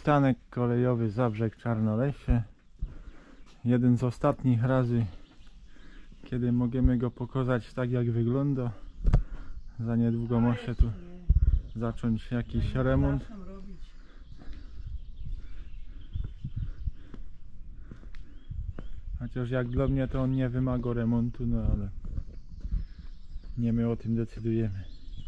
Przystanek kolejowy Zabrzeg Czarnolesie. Jeden z ostatnich razy, kiedy możemy go pokazać tak, jak wygląda. Za niedługo może tu zacząć jakiś remont. Chociaż jak dla mnie to on nie wymaga remontu, no ale nie my o tym decydujemy.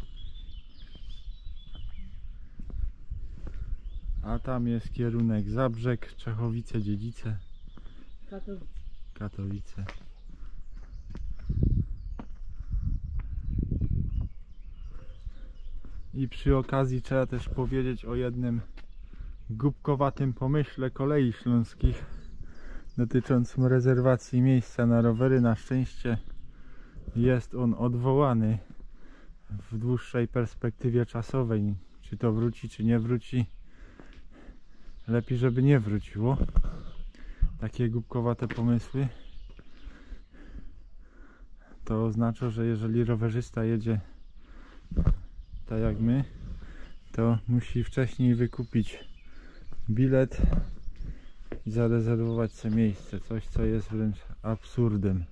A tam jest kierunek Zabrzeg, Czechowice-Dziedzice, Katowice. I przy okazji trzeba też powiedzieć o jednym głupkowatym pomyśle Kolei Śląskich dotyczącym rezerwacji miejsca na rowery. Na szczęście jest on odwołany w dłuższej perspektywie czasowej. Czy to wróci, czy nie wróci, lepiej żeby nie wróciło. Takie głupkowate pomysły to oznacza, że jeżeli rowerzysta jedzie tak jak my, to musi wcześniej wykupić bilet i zarezerwować sobie miejsce. Coś, co jest wręcz absurdem.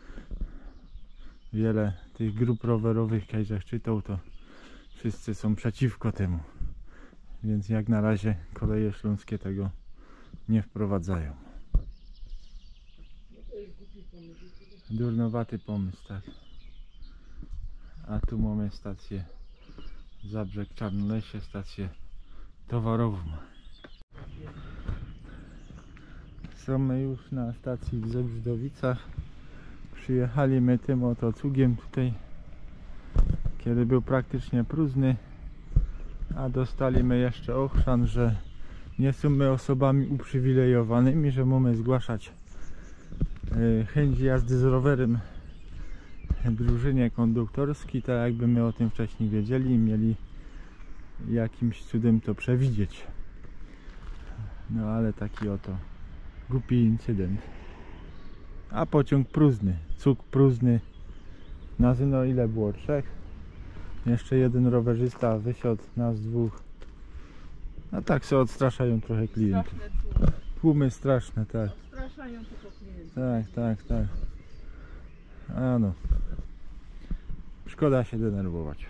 Wiele tych grup rowerowych, jak czytał, to wszyscy są przeciwko temu. Więc jak na razie Koleje Śląskie tego nie wprowadzają. Durnowaty pomysł, tak. A tu mamy stację Zabrzeg Czarnolesie, stację towarową. Są już na stacji w Zebrzydowicach. Przyjechaliśmy tym oto cugiem tutaj, kiedy był praktycznie próżny, a dostaliśmy jeszcze ochrzan, że nie są my osobami uprzywilejowanymi, że mamy zgłaszać chęć jazdy z rowerem drużynie konduktorskiej, tak jakby my o tym wcześniej wiedzieli i mieli jakimś cudem to przewidzieć. No ale taki oto głupi incydent. A pociąg próżny, cug próżny. No ile było? 3? Jeszcze jeden rowerzysta wysiadł, nas 2. No tak się odstraszają trochę klientów. Tłumy straszne, tak. Odstraszają tylko klientów. Tak. A no. Szkoda się denerwować.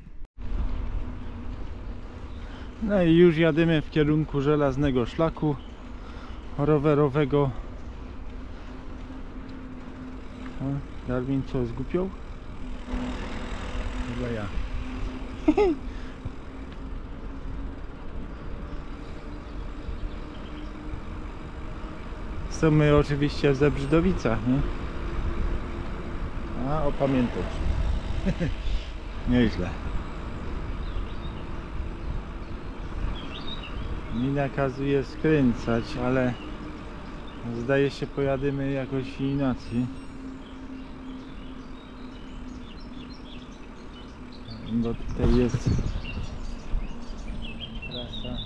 No i już jadymy w kierunku żelaznego szlaku rowerowego. O, Darwin co, zgłupiał? Chyba ja. Są my oczywiście w Zebrzydowicach, nie? A, opamiętać. Nieźle. Mi nakazuje skręcać, ale zdaje się pojadymy jakoś inaczej. Bo tutaj jest trasa,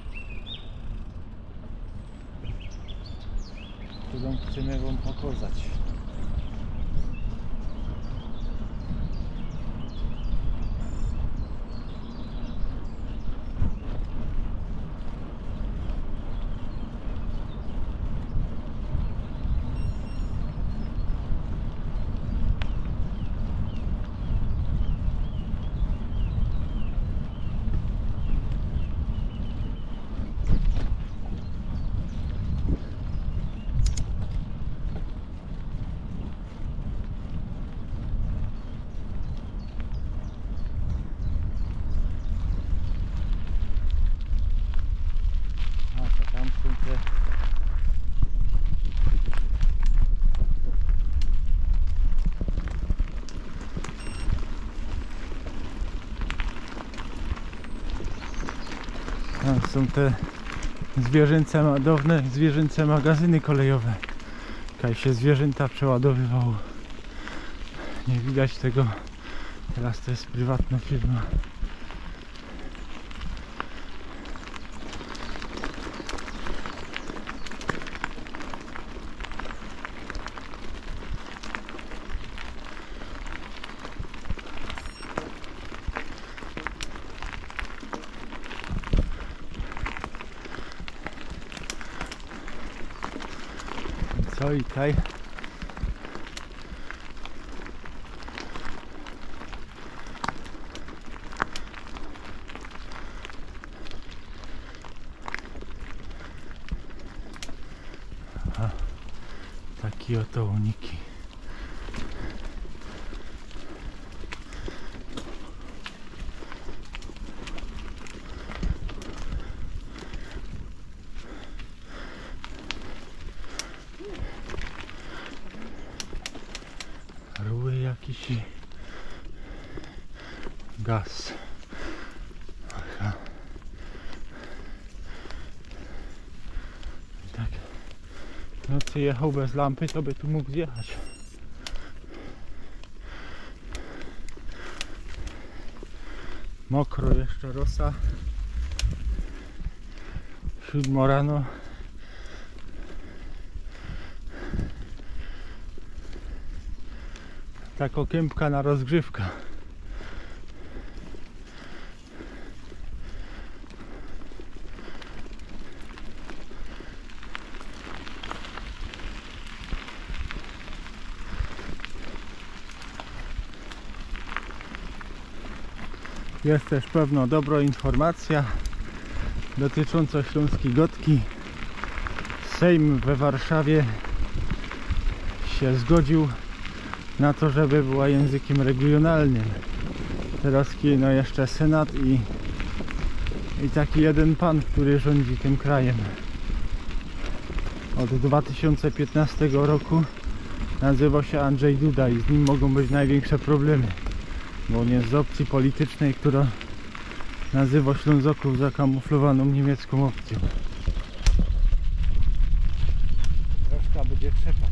którą chcemy wam pokazać. Są te zwierzęce magazyny kolejowe. Kaj się zwierzęta przeładowywało. Nie widać tego. Teraz to jest prywatna firma. Oj, kaj. Aha, taki oto uniki. Ruły jakiś i gaz. Aha. Tak. W nocy jechał bez lampy, to by tu mógł zjechać. Mokro jeszcze, rosa. 7 rano. Tak kępka na rozgrzewkę. Jest też pewno dobra informacja dotycząca Śląskiej Gotki. Sejm we Warszawie się zgodził na to, żeby była językiem regionalnym. Teraz no jeszcze Senat i taki jeden pan, który rządzi tym krajem. Od 2015 roku nazywa się Andrzej Duda i z nim mogą być największe problemy, bo on jest z opcji politycznej, która nazywa Ślązoków zakamuflowaną niemiecką opcją. Troszkę będzie trzepać.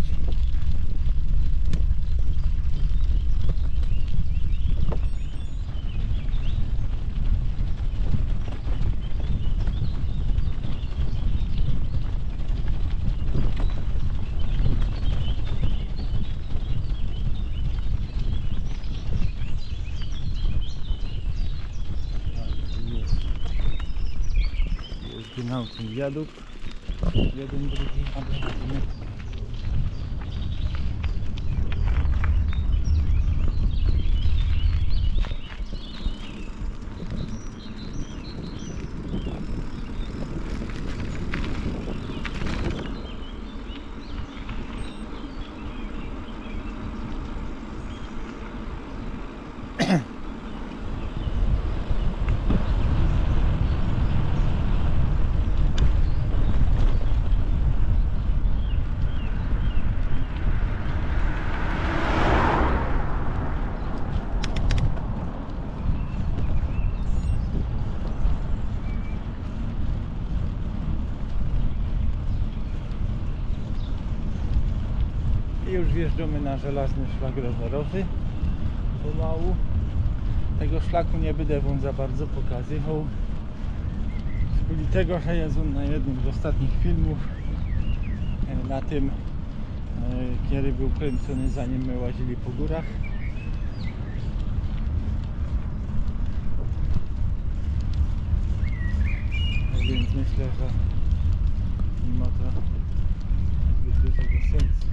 Zginął ten wiadukt, jeden, drugi, a drugi. I już wjeżdżamy na żelazny szlak rowerowy. Pomału. Tego szlaku nie będę wam za bardzo pokazywał. Z tego, że jest on na jednym z ostatnich filmów. Na tym, kiedy był kręcony, zanim my łazili po górach. Więc myślę, że mimo to zbyt dużego sensu.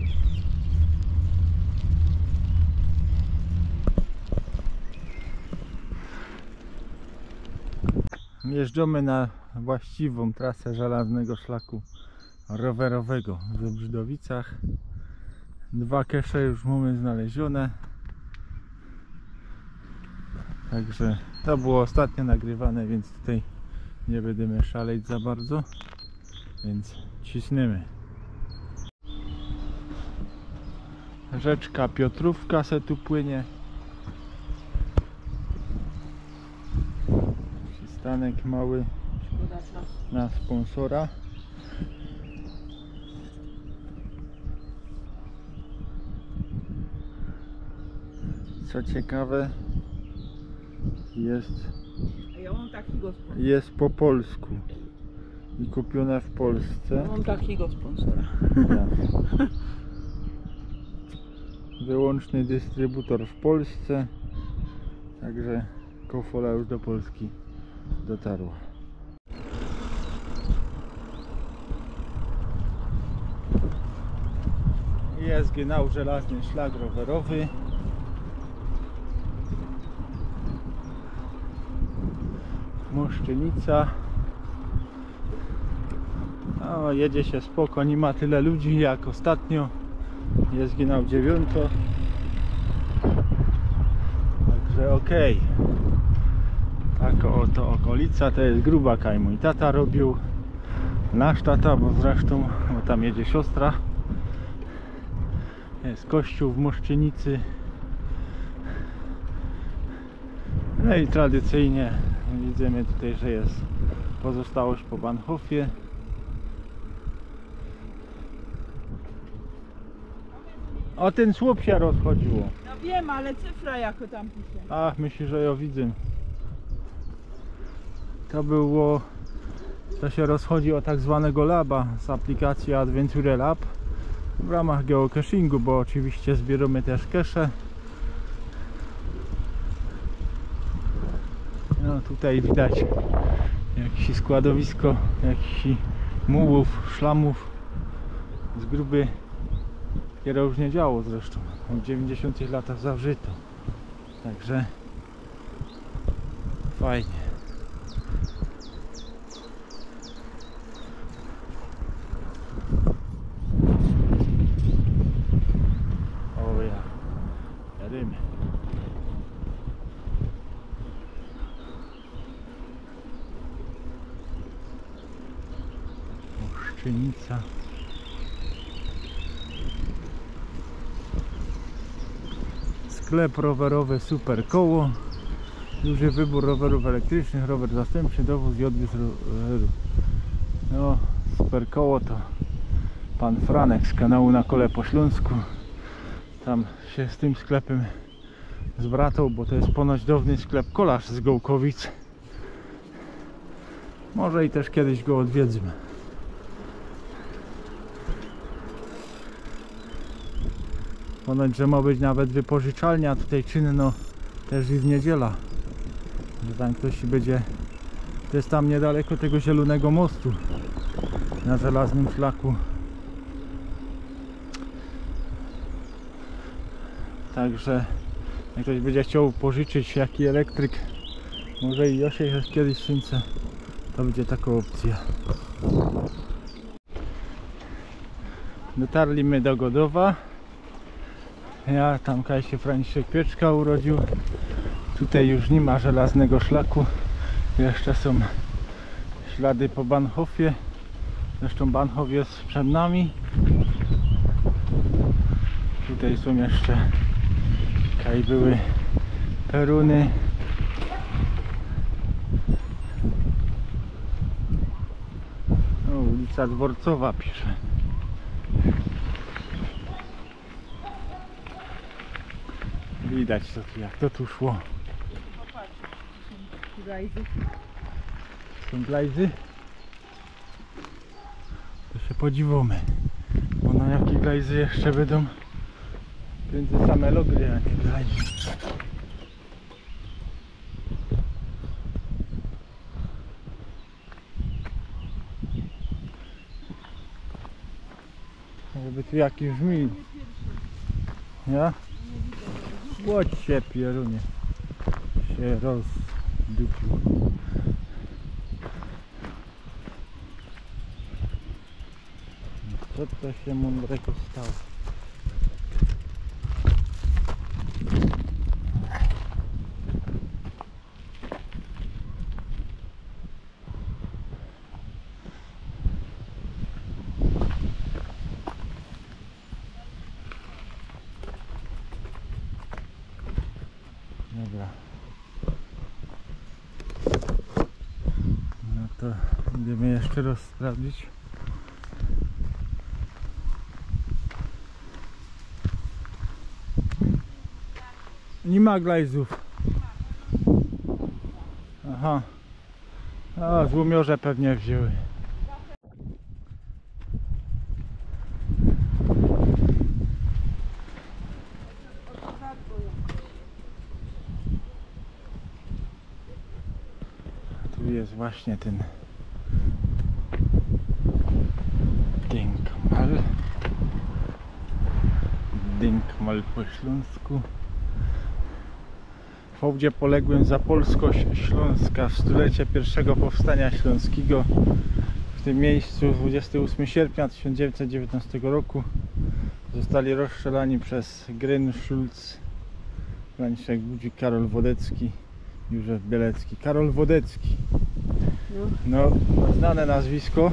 Jeżdżamy na właściwą trasę żelaznego szlaku rowerowego w Zebrzydowicach. 2 kesze już mamy znalezione. Także to było ostatnio nagrywane, więc tutaj nie będziemy szaleć za bardzo. Więc cisnemy. Rzeczka Piotrówka se tu płynie. Przystanek mały na sponsora. Co ciekawe, jest po polsku i kupione w Polsce. Ja mam takiego sponsora. Wyłączny dystrybutor w Polsce, także kofola już do Polski dotarła. Jest genau żelazny szlak rowerowy. Moszczenica. No, jedzie się spoko, nie ma tyle ludzi jak ostatnio. Jest genau 9. Także okej. Taka oto okolica, to jest Grubaka i mój tata robił. Nasz tata, bo zresztą bo tam jedzie siostra. Jest kościół w Moszczenicy. No i tradycyjnie widzimy tutaj, że jest pozostałość po Bahnhofie. O, ten słup się rozchodziło. No wiem, ale cyfra jako tam pisze. Ach, myślę, że ją widzę. To było... To się rozchodzi o tak zwanego laba z aplikacji Adventure Lab w ramach geocachingu, bo oczywiście zbieramy też cache. No tutaj widać jakieś składowisko jakichś mułów, szlamów z gruby, które już nie działo zresztą. W 90 latach zawrzyto. Także fajnie. O ja, jadymy. Moszczenica. Sklep rowerowy Super Koło. Duży wybór rowerów elektrycznych, rower zastępczy, dowóz i odwiózł roweru. No, Super Koło to pan Franek z kanału Na Kole po Śląsku. Tam się z tym sklepem zbratał, bo to jest ponoć dawny sklep kolarz z Gołkowic. Może i też kiedyś go odwiedzmy. Ponoć, że ma być nawet wypożyczalnia tutaj czynno też i w niedziela. Że tam ktoś będzie... To jest tam niedaleko tego zielonego mostu na żelaznym szlaku. Także jak ktoś będzie chciał pożyczyć jaki elektryk, może i Josiek kiedyś szynce, to będzie taka opcja. Dotarliśmy do Godowa. Ja tam się Franciszek Pieczka urodził. Tutaj już nie ma żelaznego szlaku. Jeszcze są ślady po Bahnhofie. Zresztą Bahnhof jest przed nami. Tutaj są jeszcze kaj były peruny. O, ulica Dworcowa pisze. Widać to tu, jak to tu szło. Popatrz, są glajzy. Są glajzy. To się podziwamy. Bo na jakie glajzy jeszcze będą prędzej same logry, a nie glajzy. Żeby tu jakiś żmij. Ja? Łodź się, pierunie. Się rozdupił. Co to się mądrego stało? Dobra. No to idziemy jeszcze raz sprawdzić. Nie ma glajzów. Aha. A, złomiorze pewnie wzięły. Tu jest właśnie ten kamal. niemal po śląsku. W hołdzie poległym za polskość Śląska w stulecie pierwszego powstania śląskiego. W tym miejscu 28 sierpnia 1919 roku zostali rozstrzelani przez Gryn, Schulz, Franciszek Budzik, Karol Wodecki, Józef Bielecki. Karol Wodecki, no znane nazwisko,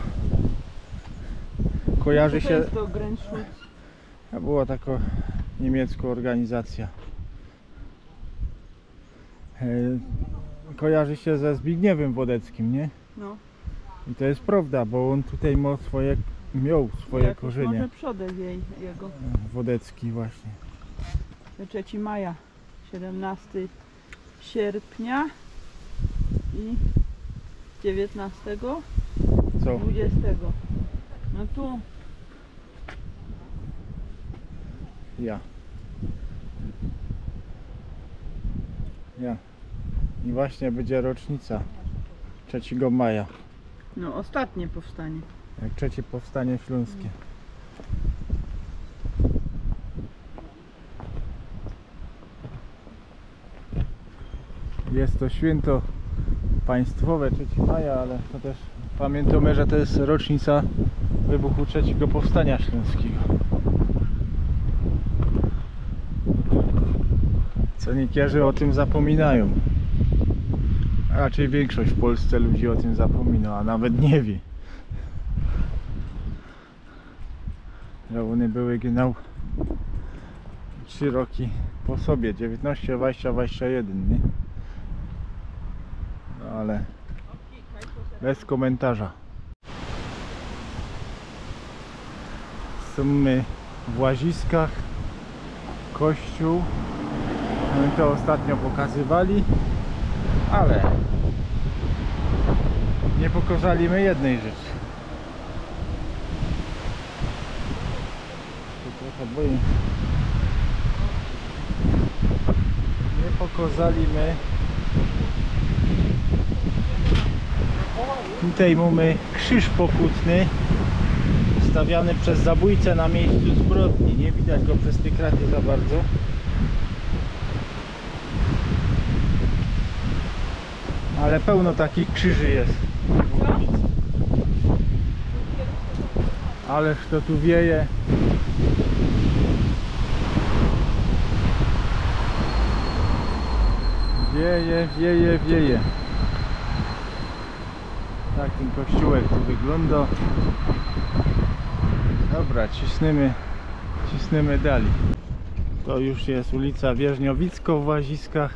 kojarzy Co się, jest to Grenzschutz? to była taka niemiecka organizacja. Kojarzy się ze Zbigniewem Wodeckim, nie? No. I to jest prawda, bo on tutaj miał swoje Jakoś korzenie. może przodek jego. Wodecki właśnie. 3 maja, 17 sierpnia i 19, Co? 20. No tu Ja. I właśnie będzie rocznica 3 maja, no ostatnie powstanie. jak trzecie powstanie śląskie. Jest to święto państwowe 3 maja, ale to też pamiętamy, że to jest rocznica wybuchu trzeciego powstania śląskiego. Cenikierzy o tym zapominają. A raczej większość w Polsce ludzi o tym zapomina, a nawet nie wie, że one były genau 3 roki po sobie, 19, 20, 21, nie? No ale bez komentarza. Są my w Łaziskach, kościół. My to ostatnio pokazywali, ale nie pokazaliśmy jednej rzeczy. Nie pokazaliśmy. Tutaj mamy krzyż pokutny stawiany przez zabójcę na miejscu zbrodni. Nie widać go przez te kraty za bardzo. Ale pełno takich krzyży jest. Ależ to tu wieje. Wieje. Tak ten kościółek tu wygląda. Dobra, cisnemy dalej. To już jest ulica Wierzchniowicka w Łaziskach.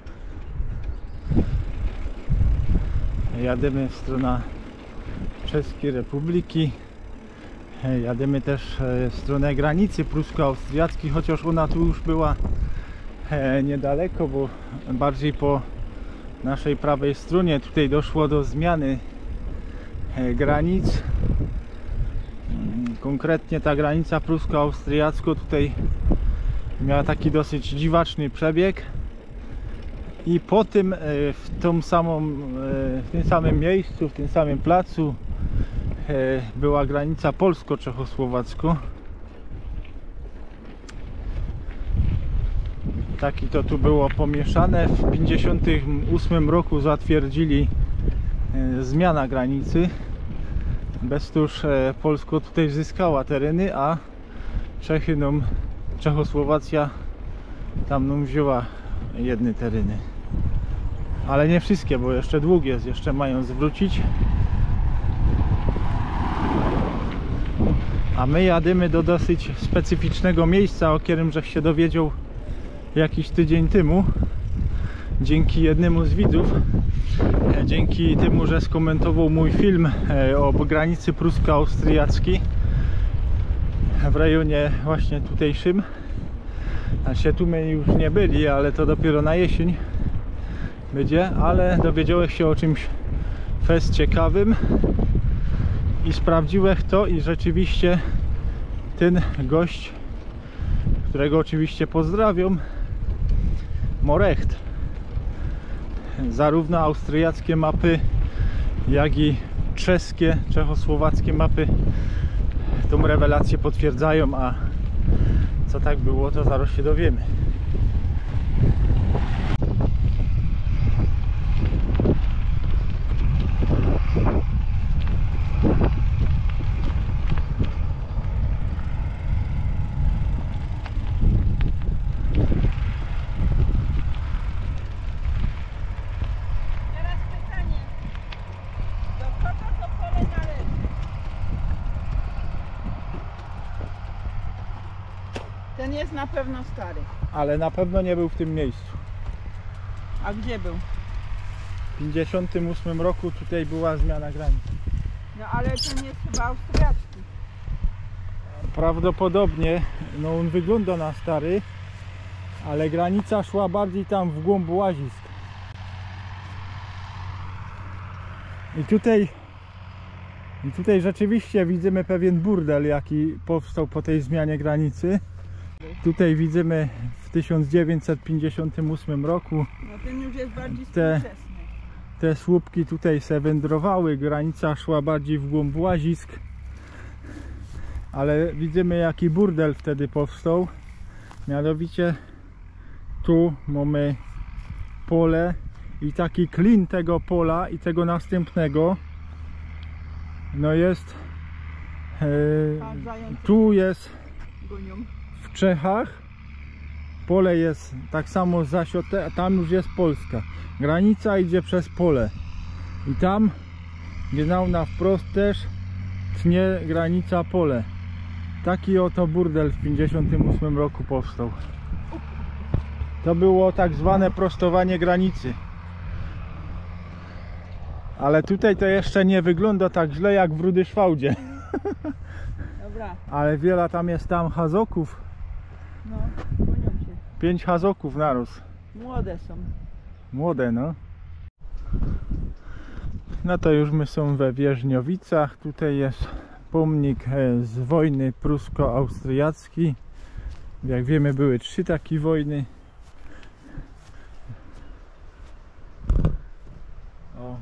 Jadymy w stronę Czeskiej Republiki. Jadymy też w stronę granicy prusko-austriackiej, chociaż ona tu już była niedaleko, bo bardziej po naszej prawej stronie. Tutaj doszło do zmiany granic. Konkretnie ta granica prusko-austriacka tutaj miała taki dosyć dziwaczny przebieg. I po tym w tym samym miejscu, w tym samym placu była granica polsko-czechosłowacka. Taki to tu było pomieszane. W 1958 roku zatwierdzili zmiana granicy. Beztuż Polska tutaj zyskała tereny, a Czechy Czechosłowacja tam wzięła jedne tereny. Ale nie wszystkie, bo jeszcze dług jest, jeszcze mają zwrócić. A my jadymy do dosyć specyficznego miejsca, o którym żech się dowiedział jakiś tydzień temu. Dzięki jednemu z widzów. Dzięki temu, że skomentował mój film o granicy prusko-austriackiej w rejonie właśnie tutejszym. Znaczy tu my już nie byli, ale to dopiero na jesień będzie, ale dowiedziałeś się o czymś fest ciekawym i sprawdziłeś to i rzeczywiście ten gość, którego oczywiście pozdrawiam, ma recht. Zarówno austriackie mapy, jak i czeskie, czechosłowackie mapy tą rewelację potwierdzają, a Co tak było, to zaraz się dowiemy. Teraz pytanie. Do kogo to pole należy? Ten jest na pewno stary. Ale na pewno nie był w tym miejscu. A gdzie był? W 1958 roku tutaj była zmiana granic. No ale ten jest chyba austriacki. Prawdopodobnie, no on wygląda na stary, ale granica szła bardziej tam w głąb łazisk. I tutaj rzeczywiście widzimy pewien burdel, jaki powstał po tej zmianie granicy. Tutaj widzimy w 1958 roku No ten już jest bardziej Te- współczesny. te słupki tutaj se wędrowały, granica szła bardziej w głąb łazisk. Ale widzimy, jaki burdel wtedy powstał. Mianowicie tu mamy pole i taki klin tego pola i tego następnego no jest Tam zające tu jest gonią. w Czechach, pole jest tak samo zasiate, a tam już jest Polska. Granica idzie przez pole i tam genau na wprost też tnie granica pole. Taki oto burdel w 1958 roku powstał. To było tak zwane prostowanie granicy. Ale tutaj to jeszcze nie wygląda tak źle jak w Rudyszwałdzie. Dobra, Ale wiele tam jest hazoków. no gonią się. 5 hazoków narósł. Młode są. Młode, no. No to już my są we Wierzchniowicach. Tutaj jest pomnik z wojny prusko-austriackiej. Jak wiemy, były 3 takie wojny. O.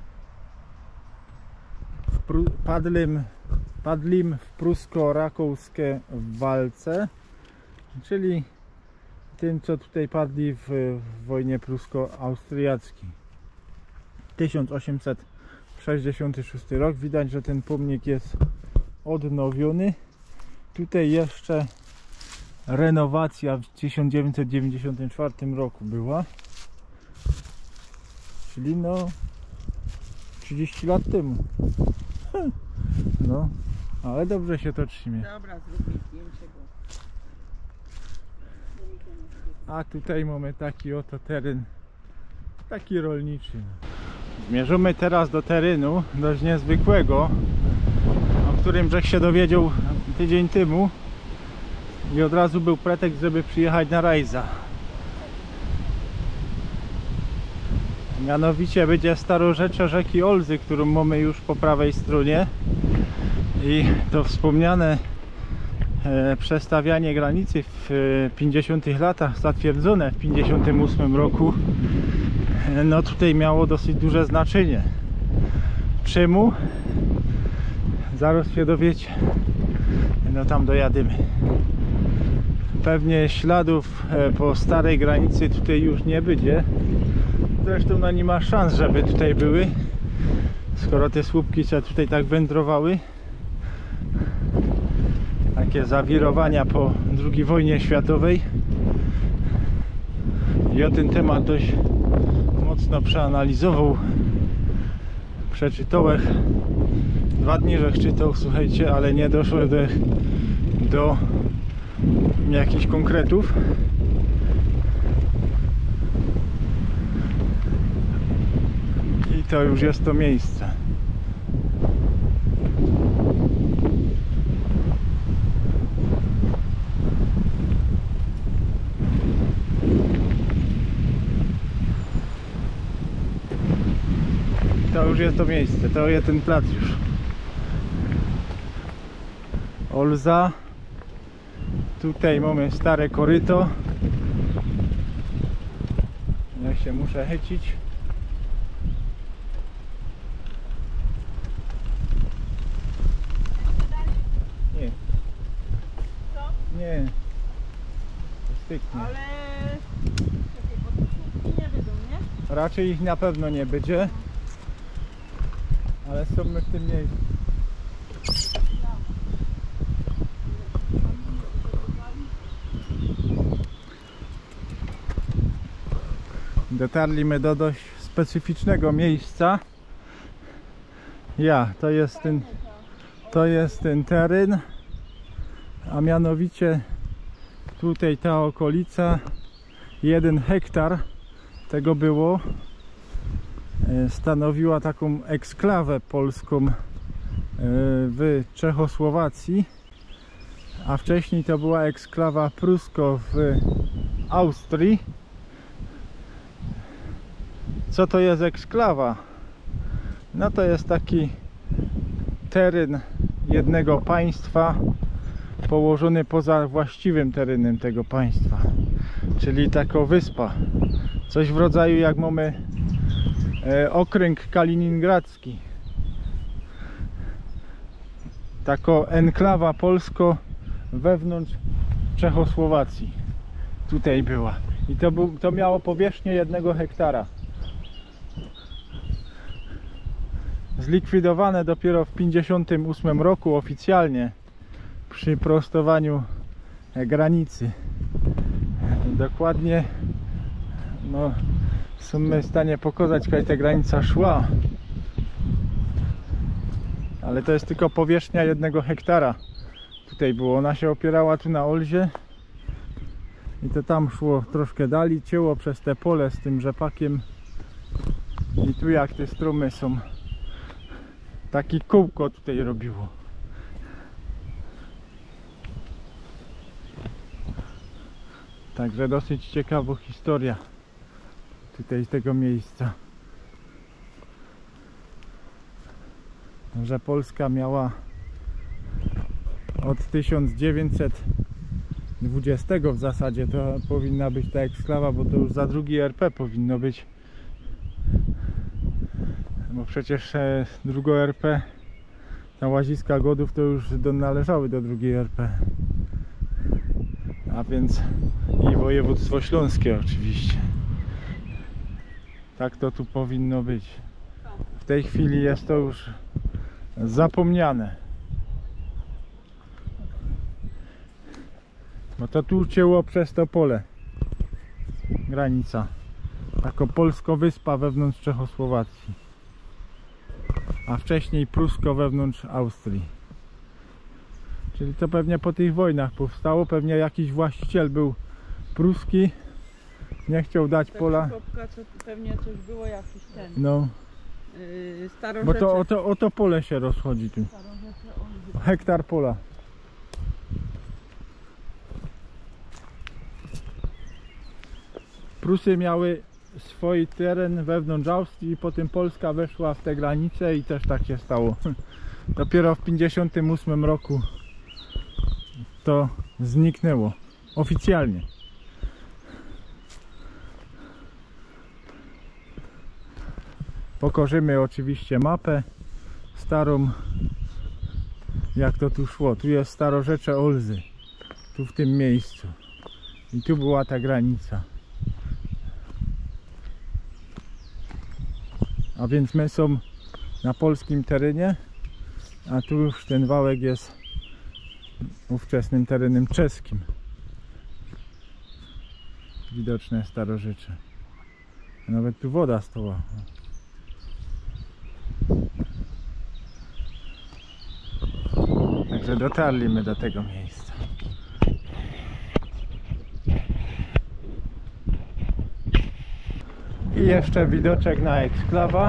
Padlim w prusko-rakowskie walce, czyli tym, co tutaj padli w wojnie prusko-austriackiej. 1866 rok. Widać, że ten pomnik jest odnowiony. Tutaj jeszcze renowacja w 1994 roku była, czyli no 30 lat temu. No, ale dobrze się to trzymie. Dobra, zrób mi zdjęcie go. A tutaj mamy taki oto teren, taki rolniczy. Zmierzymy teraz do terenu dość niezwykłego, o którym żech się dowiedział tydzień temu i od razu był pretekst, żeby przyjechać na rajza. Mianowicie będzie starorzecze rzeki Olzy, którą mamy już po prawej stronie, i to wspomniane przestawianie granicy w 50 latach, zatwierdzone w 58 roku, no tutaj miało dosyć duże znaczenie. Czemu? Zaraz się dowiecie. No tam dojadymy. Pewnie śladów po starej granicy tutaj już nie będzie. Zresztą no nie ma szans, żeby tutaj były, skoro te słupki się tutaj tak wędrowały. Takie zawirowania po II wojnie światowej. I o ten temat dość mocno przeanalizował. Przeczytałem 2 dni, że czytał, słuchajcie, ale nie doszło do jakichś konkretów. I to już jest to miejsce. To już jest to miejsce, to jest ten plac już. Olza. Tutaj mamy stare koryto. Ja się muszę chycić. Nie. Co? Nie. styknie. Ale... Czekaj, bo tu słupki nie będą, nie? Raczej ich na pewno nie będzie. Ale są my w tym miejscu. Dotarliśmy do dość specyficznego miejsca. To jest ten teren, a mianowicie tutaj ta okolica, 1 hektar tego było, stanowiła taką eksklawę polską w Czechosłowacji, a wcześniej to była eksklawa prusko w Austrii. Co to jest eksklawa? No to jest taki teren jednego państwa położony poza właściwym terenem tego państwa, czyli taka wyspa, coś w rodzaju jak mamy okręg kaliningradzki, taka enklawa polsko wewnątrz Czechosłowacji tutaj była i to miało powierzchnię 1 hektara. Zlikwidowane dopiero w 1958 roku oficjalnie przy prostowaniu granicy. Dokładnie no, są w stanie pokazać, jak ta granica szła, ale to jest tylko powierzchnia 1 hektara. Tutaj było, ona się opierała tu na Olzie i to tam szło troszkę dalej, cięło przez te pole z tym rzepakiem i tu jak te strumy są, takie kółko tutaj robiło. Także dosyć ciekawa historia tutaj z tego miejsca. Że Polska miała od 1920 w zasadzie to powinna być ta eksklawa, bo to już za drugi RP powinno być. Bo przecież drugo RP, ta Łaziska Godów to już należały do drugiej RP. A więc i województwo śląskie oczywiście. Tak to tu powinno być. W tej chwili jest to już zapomniane. Bo to tu cięło przez to pole. Granica. Taka polsko-wyspa wewnątrz Czechosłowacji. A wcześniej prusko wewnątrz Austrii. Czyli to pewnie po tych wojnach powstało. Pewnie jakiś właściciel był pruski. Nie chciał dać pola. Co pewnie coś było jakiś ten. No. Starorzecze. Bo to o to pole się rozchodzi tu. Hektar pola. Prusy miały swój teren wewnątrz Austrii i potem Polska weszła w te granice i też tak się stało. Dopiero w 1958 roku to zniknęło oficjalnie. Pokażemy oczywiście mapę starą, jak to tu szło. Tu jest starorzecze Olzy, tu w tym miejscu i tu była ta granica. A więc my są na polskim terenie, a tu już ten wałek jest ówczesnym terenem czeskim. Widoczne starorzecze. Nawet tu woda stała. Także dotarliśmy do tego miejsca. I jeszcze widoczek na eksklawa.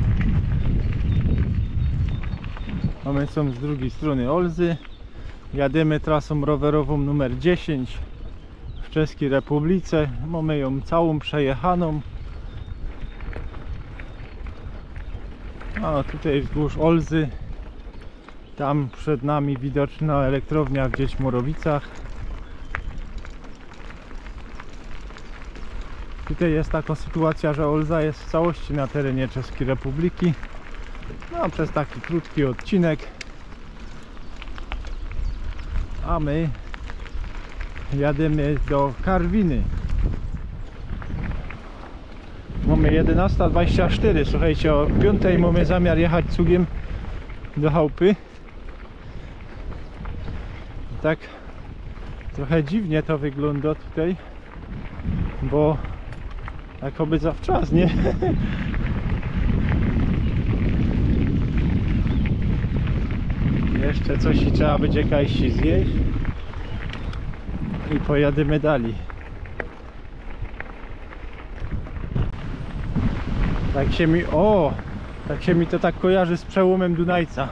Mamy są z drugiej strony Olzy. Jadymy trasą rowerową numer 10 w Czeskiej Republice. Mamy ją całą przejechaną. A tutaj wzdłuż Olzy. Tam przed nami widoczna elektrownia w Dziećmorowicach. Tutaj jest taka sytuacja, że Olza jest w całości na terenie Czeskiej Republiki. No, przez taki krótki odcinek. A my Jadziemy do Karwiny. Mamy 11:24. Słuchajcie, o 5:00 mamy zamiar jechać cugiem do chałupy. Tak trochę dziwnie to wygląda tutaj, bo jakoby zawczas, nie? Jeszcze coś i trzeba będzie kajści zjeść i pojadymy dalej. Tak się mi to tak kojarzy z przełomem Dunajca.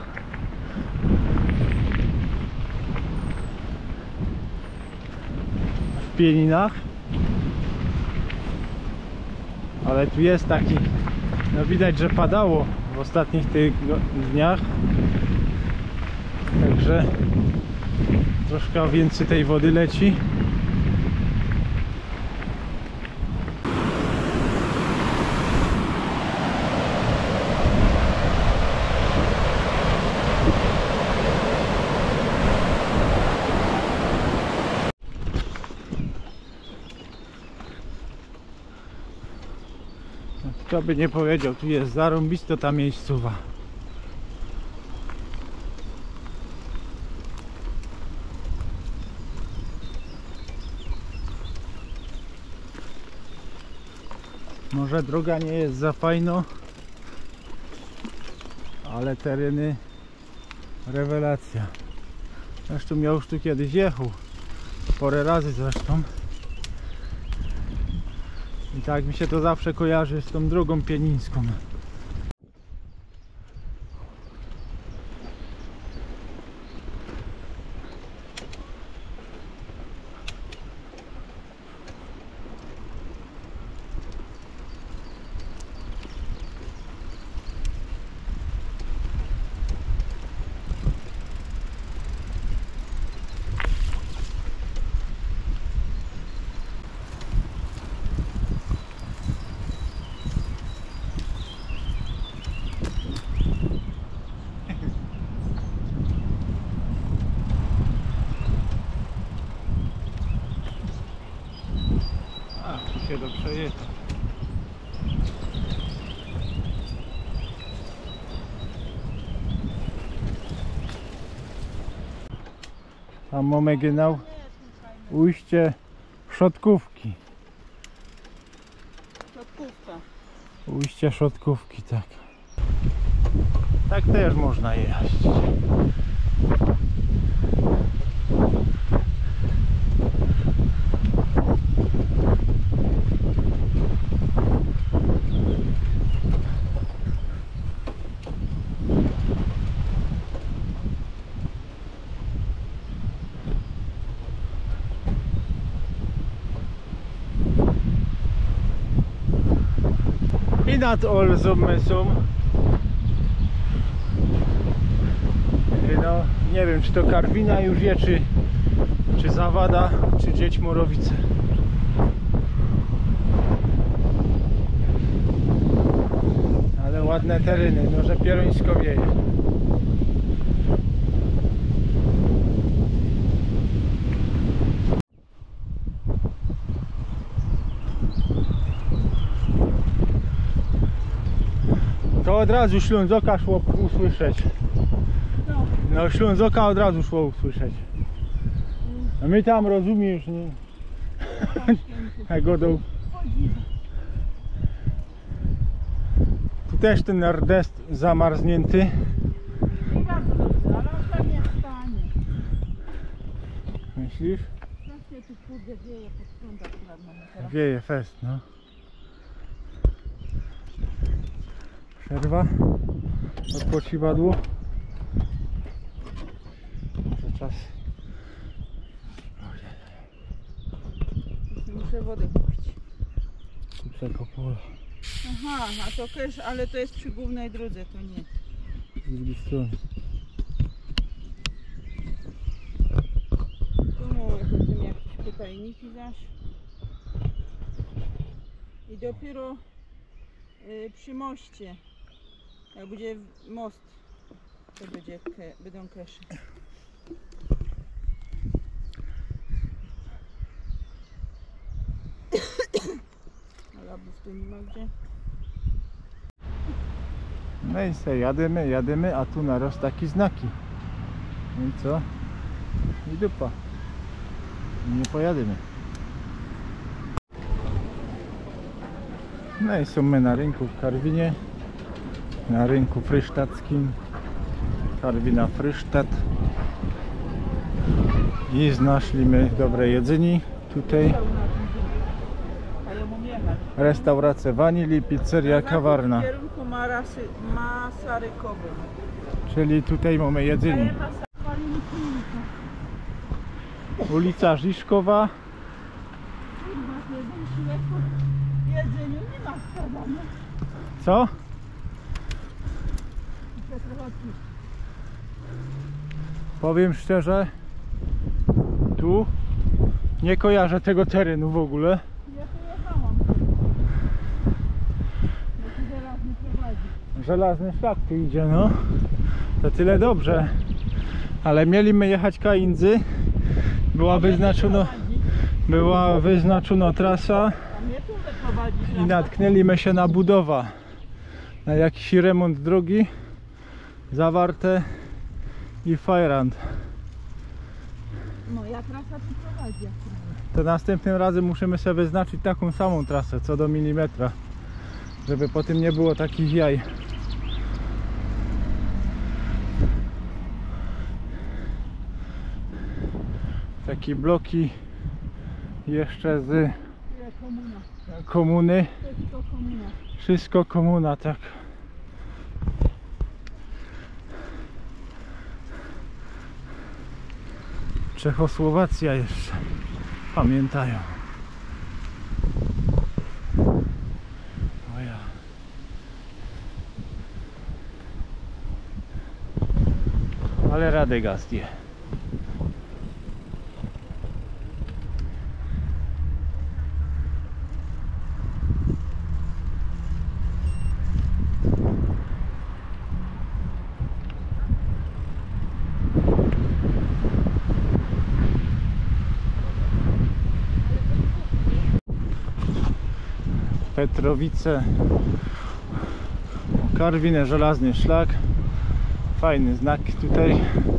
W Pieninach. Ale tu jest taki, no widać, że padało w ostatnich tych dniach. Także troszkę więcej tej wody leci. Kto by nie powiedział, tu jest zarąbisto ta miejscowa. Może droga nie jest za fajno, ale tereny rewelacja. Zresztą ja już tu kiedyś jechał, parę razy zresztą. I tak mi się to zawsze kojarzy z tą drogą pienińską. Się do przejechać. Tam mamy genau ujście Szotkówki. Szotkówka. Ujście Szotkówki, tak. Tak też można jechać. I nad Olzumysum. No, nie wiem, czy to Karwina już wie, czy Zawada, czy Dziećmorowice. Ale ładne tereny, no że pierońsko wieje. To od razu Ślązoka szło usłyszeć. No Ślązoka od razu szło usłyszeć. A my tam, rozumiesz, nie? Godą. Tu też ten rdest zamarznięty. Nie bardzo dobrze, ale on tam nie stanie. Myślisz? Właśnie tu kurde wieje pod prądem teraz. Wieje fest, no. Przerwa. Odpoczywadło. Może czas. Muszę wodę kupić. Kupca pola. Aha, a to też, ale to jest przy głównej drodze, to nie. Z drugiej strony. Tu mamy potem jakieś pytajniki zaś. I dopiero przy moście, jak będzie most, to będą kesze. tu nie ma gdzie. No i sobie jadymy, a tu naraz takie znaki. No i co? I dupa. Nie pojadymy. No i są my na rynku w Karwinie. Na rynku frysztackim. Karwina Frysztat. I znaleźliśmy dobre jedzenie tutaj. A ja mam jechać. Restauracja Wanili, pizzeria Kawarna. W kierunku Masarykowym. Czyli tutaj mamy jedzenie. Ulica Żiszkowa. Jedzeniu nie ma wskazane. Co? Powiem szczerze, tu nie kojarzę tego terenu w ogóle. Ja tu jechałam. Jaki żelazny prowadzi. Żelazny szlak tu idzie, no. To tyle dobrze. Ale mieliśmy jechać Kaindzy. Była wyznaczona trasa A mnie tu wyprowadzi. i natknęliśmy się na budowę. Na jakiś remont drogi zawarte i fajrant. No ja trasa tu prowadzi. To następnym razem musimy sobie wyznaczyć taką samą trasę co do milimetra, żeby potem nie było takich jaj. Takie bloki jeszcze z Komuna. komuny. Wszystko komuna. Wszystko komuna, tak. Czechosłowacja jeszcze pamiętają. O ja. Ale Radegast je. Petrowice, Karwinę, żelazny szlak, fajny znak tutaj.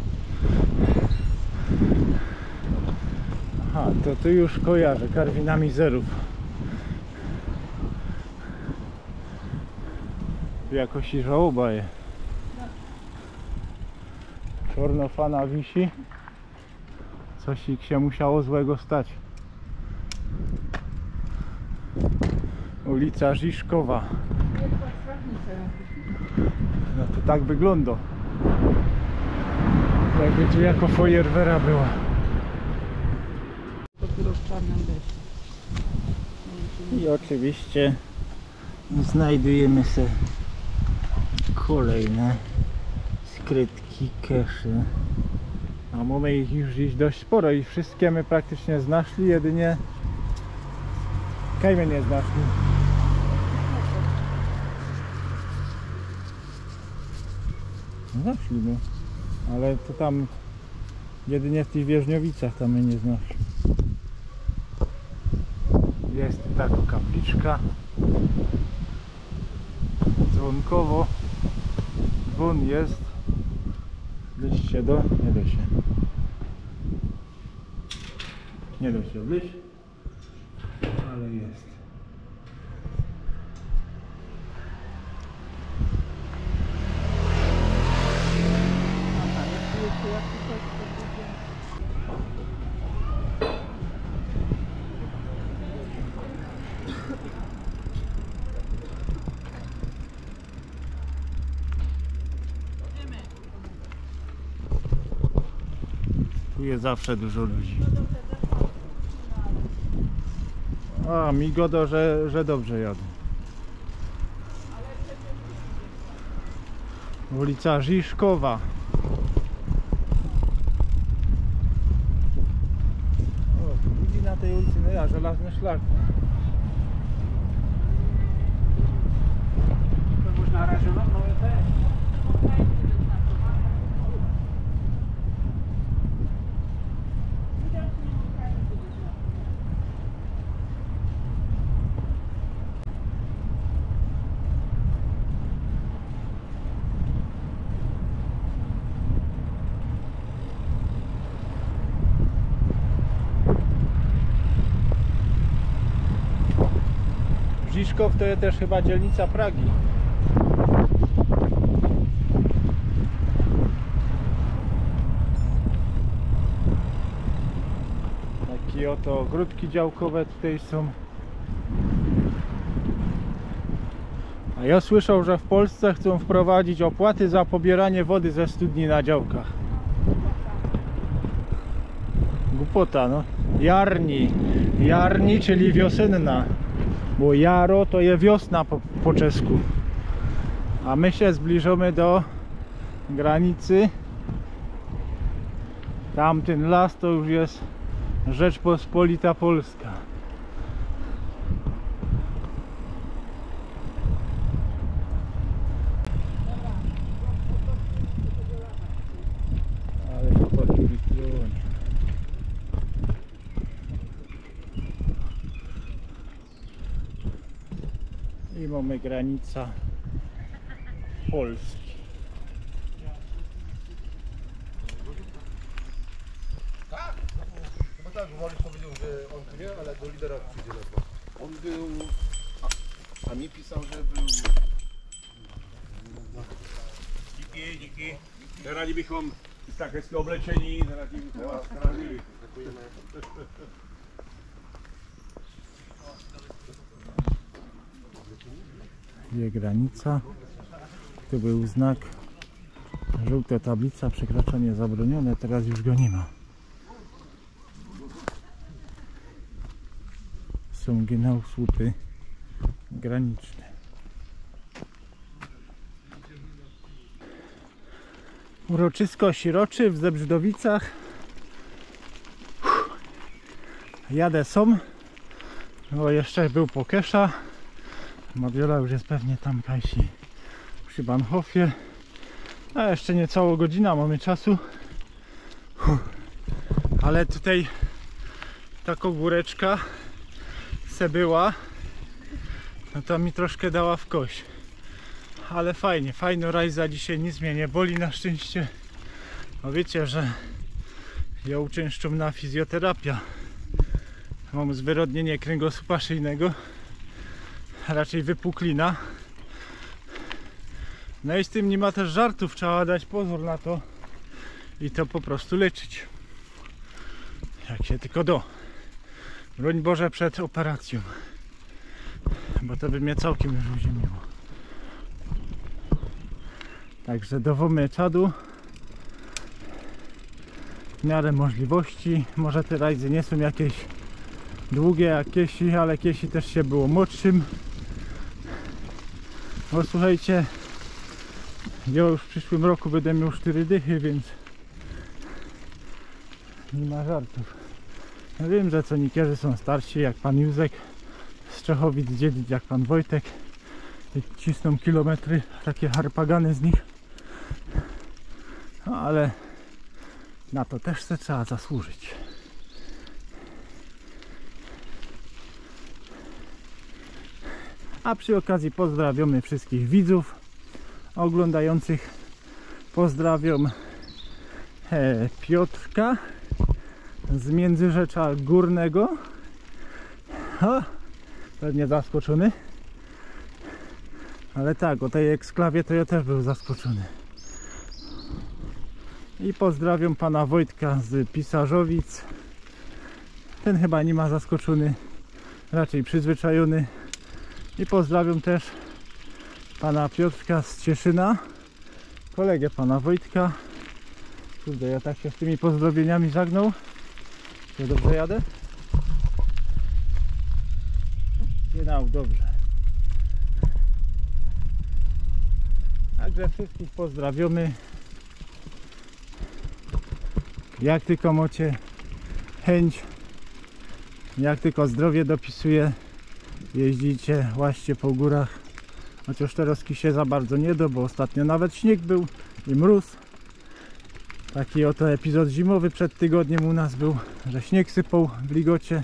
Aha, to tu już kojarzę, Karwina Mizerów. Tu jakoś i żałoba je. Czornofana wisi. Coś się musiało złego stać. Ulica Żiszkowa. No to tak wygląda. Jakby tu jako fajerwera była. Dopiero w czarnym deszczu. I oczywiście znajdujemy se kolejne skrytki, keszy. A mamy ich już dziś dość sporo i wszystkie my praktycznie znaszli, jedynie Kajmy nie znaszli. Znaszli my, ale to tam jedynie w tych Wierzchniowicach tam my nie znaszli. Jest taka kapliczka. Dzwonkowo. Dzwon jest. Wleźć się do... Nie da się. Nie da się wleźć. Ale jest. Tu jest zawsze dużo ludzi. A, migodo, że dobrze jadę. Ulica Żiszkowa. O, ludzi na tej ulicy, no ja, żelazny szlak. To można rażować, no i też. Mniszków to jest też chyba dzielnica Pragi. Takie oto ogródki działkowe tutaj są. A ja słyszał, że w Polsce chcą wprowadzić opłaty za pobieranie wody ze studni na działkach. Głupota, no. Jarni, czyli wiosenna. Bo jaro to jest wiosna po czesku. A my się zbliżamy do granicy. Tamten las to już jest Rzeczpospolita Polska. Ale chłopaki wystrzelone. I mamy granica Polski. Tak, chyba tak, bo Mariusz powiedział, że on tu nie, ale do lidera przyjdzie ledwo. On był, a mi pisał, że był... Díky. Rádi bychom tak hezké oblečení, rádi bychom vás krásili. Jest granica. Tu był znak, żółta tablica, przekraczanie zabronione, teraz już go nie ma. Są genau słupy graniczne. Uroczysko Siroczy w Zebrzydowicach. Jadę som, bo jeszcze był Pokesza. Mabiola już jest pewnie tam Kajsi przy Bahnhofie. A jeszcze niecałą godzina mamy czasu. Ale tutaj taka góreczka se była, no to mi troszkę dała w kość. Ale fajny rajza, dzisiaj nic mnie nie boli na szczęście. No wiecie, że ja uczęszczam na fizjoterapię. Mam zwyrodnienie kręgosłupa szyjnego, raczej wypuklina. No i z tym nie ma też żartów, trzeba dać pozór na to i to po prostu leczyć. Jak się tylko da. Broń Boże przed operacją, bo to by mnie całkiem już uziemiło. Także dowomy czadu w miarę możliwości. Może te rajdy nie są jakieś długie jak Kiesi, ale Kiesi też się było młodszym. Bo słuchajcie, ja już w przyszłym roku będę miał 4 dychy, więc nie ma żartów. Ja wiem, że conikierzy są starsi, jak pan Józek z Czechowic, Dziedzic, jak pan Wojtek, i cisną kilometry, takie harpagany z nich. No ale na to też se trzeba zasłużyć. A przy okazji pozdrawiamy wszystkich widzów oglądających. Pozdrawiam Piotrka z Międzyrzecza Górnego. O, pewnie zaskoczony. Ale tak, o tej eksklawie to ja też był zaskoczony. I pozdrawiam pana Wojtka z Pisarzowic. Ten chyba nie ma zaskoczony, raczej przyzwyczajony. I pozdrawiam też pana Piotrka z Cieszyna, kolegę pana Wojtka. Kurde, ja tak się z tymi pozdrowieniami zagnął. To dobrze jadę? Genau, dobrze. Także wszystkich pozdrawiamy. Jak tylko macie chęć, jak tylko zdrowie dopisuje, jeździcie, łaźcie po górach. Chociaż teraz się za bardzo nie da, bo ostatnio nawet śnieg był i mróz. Taki oto epizod zimowy przed tygodniem u nas był, że śnieg sypał w Ligocie.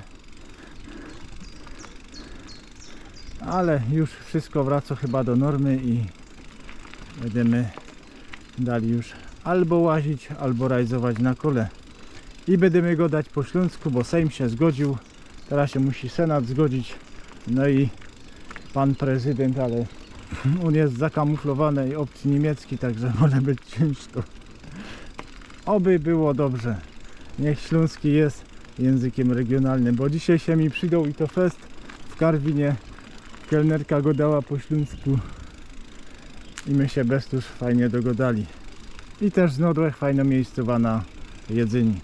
Ale już wszystko wraca chyba do normy i będziemy dali już albo łazić, albo rajzować na kole. I będziemy go dać po śląsku, bo Sejm się zgodził. Teraz się musi Senat zgodzić. No i pan prezydent, ale on jest zakamuflowanej opcji niemieckiej, także może być ciężko. Oby było dobrze. Niech śląski jest językiem regionalnym, bo dzisiaj się mi przydał i to fest w Karwinie. Kelnerka go dała po śląsku i my się bez tuż fajnie dogodali. I też z Nodłech fajna miejscowa na jedzenie.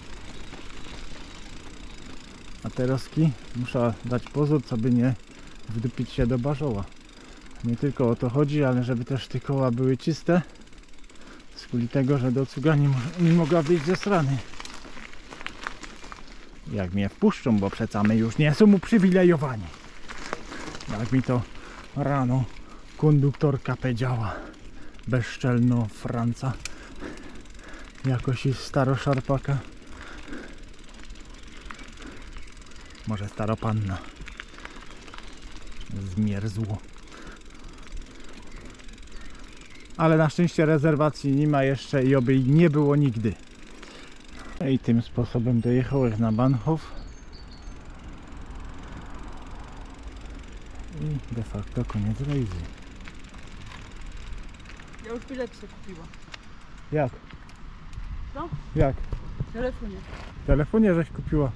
A tereski muszę dać pozór, co by nie wdupić się do barzoła. Nie tylko o to chodzi, ale żeby też te koła były czyste. Z kuli tego, że do cuga nie mogła wyjść ze strony. Jak mnie wpuszczą, bo przecież my już nie są uprzywilejowani. Jak mi to rano konduktorka powiedziała. Bezczelno Franca. Jakoś i staroszarpaka. Może staropanna. Zmierzło. Ale na szczęście rezerwacji nie ma jeszcze i oby nie było nigdy. I tym sposobem dojechałem na Bahnhof. I de facto koniec rejzy. Ja już bilet sobie kupiłam. Jak? Co? Jak? W telefonie. W telefonie żeś kupiła?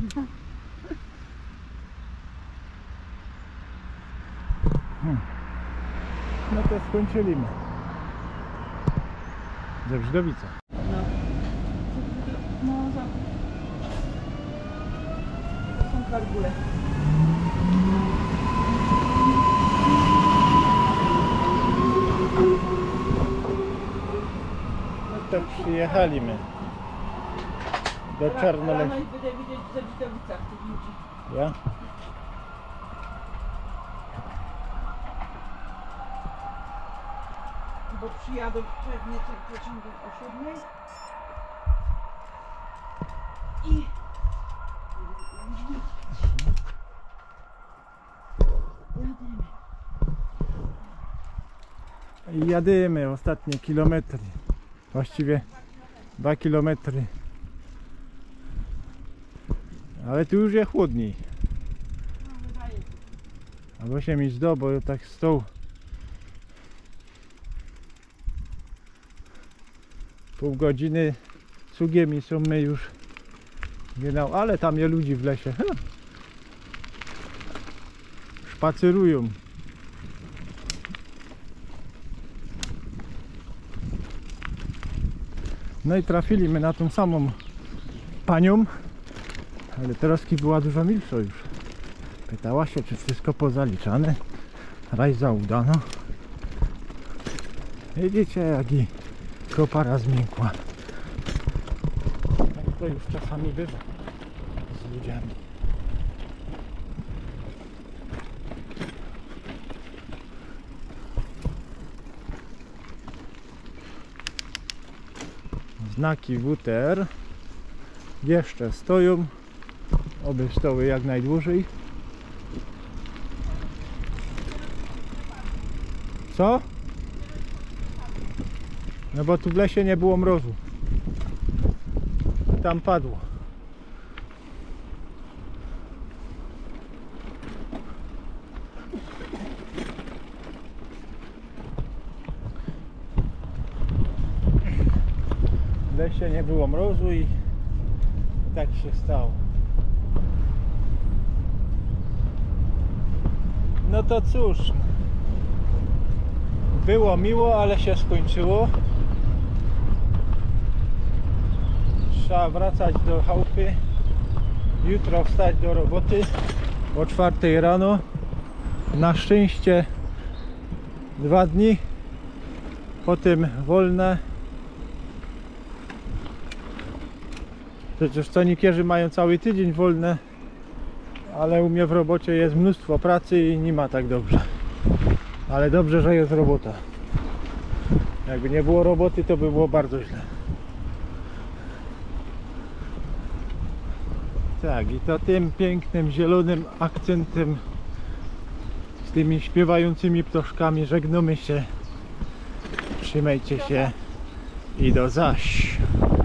No to skończyliśmy. Zebrzydowice. No. No za... To są kargule. No to przyjechaliśmy do Czarnoleśnika. Rano i będę widzieć w Zebrzdowicach tych ludzi. Ja? Bo przyjadą pewnie tym pociągiem o 7. I... Jadymy. I jadymy ostatnie kilometry. Właściwie 2 kilometry. Ale tu już jest chłodniej. No wydaje się. Albo się mi zdo, bo tak stał. Pół godziny cugiem i są my już genau, ale tam je ludzi w lesie. Spacerują. No i trafiliśmy na tą samą panią, ale teraz była dużo milsza już. Pytała się, czy wszystko pozaliczane. Rajza udano. Widzicie, jak i kopara zmiękła. Tak to już czasami bywa z ludziami. Znaki WTR jeszcze stoją, oby stoły jak najdłużej. Co? No bo tu w lesie nie było mrozu. Tam padło. W lesie nie było mrozu i tak się stało. No to cóż, było miło, ale się skończyło. Trzeba wracać do chałupy. Jutro wstać do roboty o 4 rano. Na szczęście 2 dni, potem wolne. Przecież conikierzy mają cały tydzień wolne, ale u mnie w robocie jest mnóstwo pracy i nie ma tak dobrze. Ale dobrze, że jest robota. Jakby nie było roboty, to by było bardzo źle. Tak, i to tym pięknym, zielonym akcentem z tymi śpiewającymi ptoszkami żegnamy się. Trzymajcie się i do zaś.